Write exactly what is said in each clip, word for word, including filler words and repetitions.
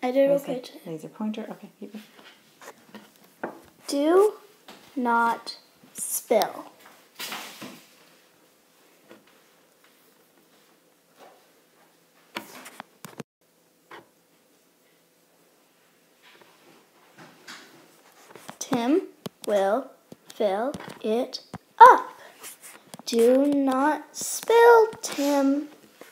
I did Where's okay the today. laser pointer. Okay, keep it. Do not spill. Tim will fill it up. Do not spill, Tim.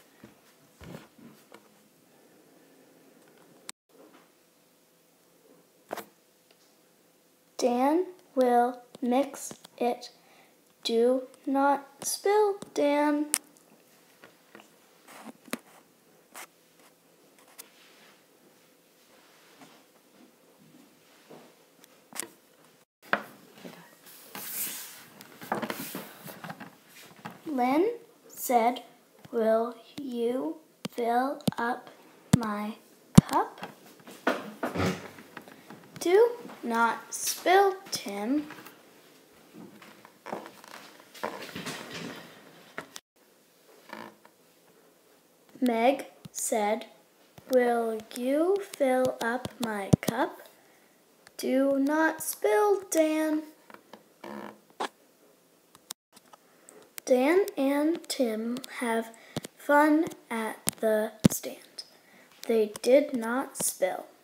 Dan will mix it. Do not spill, Dan. Lynn said, "Will you fill up my cup?" Do not spill, Tim. Meg said, "Will you fill up my cup?" Do not spill, Dan. Dan and Tim have fun at the stand. They did not spill.